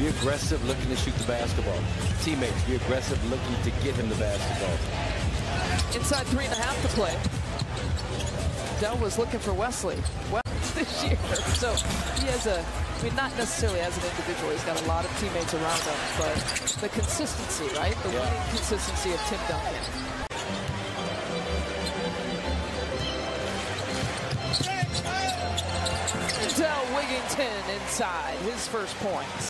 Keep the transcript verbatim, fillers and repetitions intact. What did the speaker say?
Be aggressive, looking to shoot the basketball. Teammates, be aggressive, looking to get him the basketball. Inside three and a half to play. Dell was looking for Wesley well this year. So he has a, I mean, not necessarily as an individual. He's got a lot of teammates around him, but the consistency, right? The yeah. winning consistency of Tim Duncan. Lindell Wigginton inside his first points.